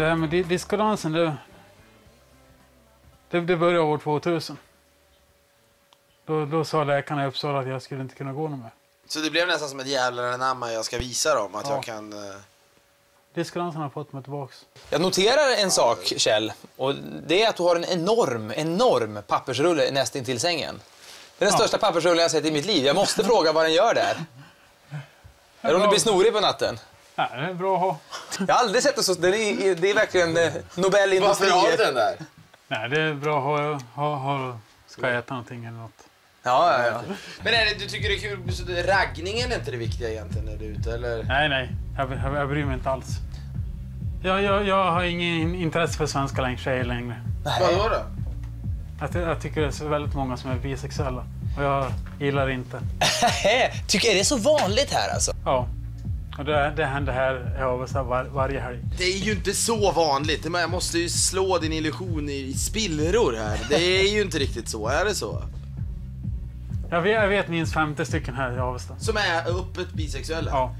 Det här med discodansen, det började år 2000. Då sa läkarna i Uppsala att jag skulle inte kunna gå någon mer. Så det blev nästan som ett jävla namn jag ska visa dem att jag kan... Discodansen har fått mig tillbaks. Jag noterar en sak, Kjell, och det är att du har en enorm pappersrulle nästintill sängen. Det är den största pappersrullen jag sett i mitt liv. Jag måste fråga vad den gör där. Eller om du blir snorig på natten. Nej, det är bra att ha. Jag har aldrig sett det så. Det är verkligen Nobelindustri. Varför har du den där? Nej, det är bra att ha ska jag äta någonting eller något. Ja. Men du tycker det är kul, så raggningen är inte det viktiga egentligen när du är ute, eller? Nej, jag bryr mig inte alls. Jag har ingen intresse för svenska tjejer längre. Vadå då? Jag tycker det är så väldigt många som är bisexuella. Och jag gillar inte. Är det så vanligt här alltså? Ja. Och det händer här i Avesta varje helg. Det är ju inte så vanligt. Jag måste ju slå din illusion i spillror här. Det är ju inte riktigt så. Är det så? Jag vet minst 50 stycken här i Avesta. Som är öppet bisexuella? Ja.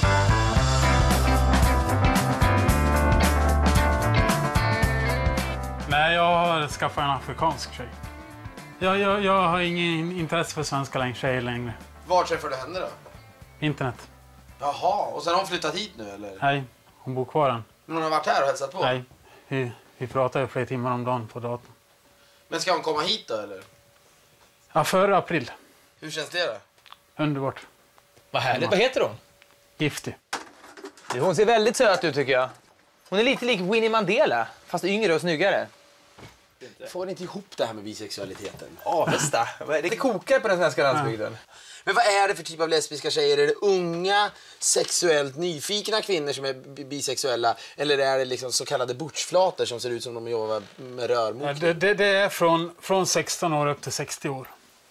Nej, jag har skaffat en afrikansk tjej. Jag har ingen intresse för svenska tjejer längre. Var träffar du henne då? Internet. Jaha, och sen har hon flyttat hit nu eller? Nej, hon bor kvar än. Men hon har varit här och hälsat på? Nej, vi pratar ju flera timmar om dagen på datorn. Men ska hon komma hit då eller? Ja, före april. Hur känns det då? Underbart. Vad härligt. Vad heter hon? Giftig. Hon ser väldigt söt ut tycker jag. Hon är lite lik Winnie Mandela, fast yngre och snyggare. Får inte ihop det här med bisexualiteten? Avesta. Det kokar på den svenska landsbygden. Men vad är det för typ av lesbiska tjejer? Är det unga, sexuellt nyfikna kvinnor som är bisexuella? Eller är det liksom så kallade butchflator som ser ut som de jobbar med rörmokning? Det är från 16 år upp till 60 år.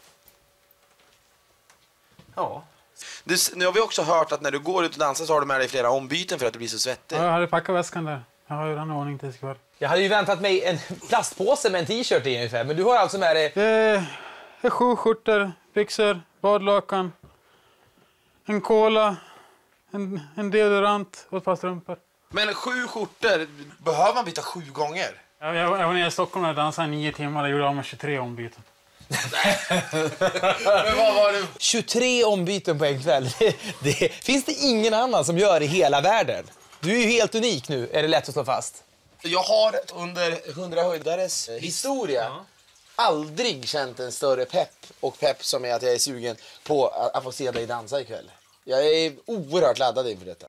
Ja. Nu har vi också hört att när du går ut och dansar så har du med dig flera ombyten för att du blir så svettig. Ja, jag hade packat väskan där. Jag har ju den ordning till ikväll. Jag hade ju väntat mig en plastpåse med en t-shirt i ungefär, men du har alltså med dig... Det är 7 skjortor, byxor, badlakan, en cola, en deodorant och ett par strumpor. Men 7 skjortor, behöver man byta 7 gånger? Jag var nere i Stockholm och dansade 9 timmar och gjorde av med 23 ombyten. Men vad var det? 23 ombyten på en kväll. Finns det ingen annan som gör i hela världen? Du är ju helt unik nu, är det lätt att slå fast. Jag har under 100 höjdares historia aldrig känt en större pepp som är att jag är sugen på att få se dig dansa ikväll. Jag är oerhört laddad inför detta.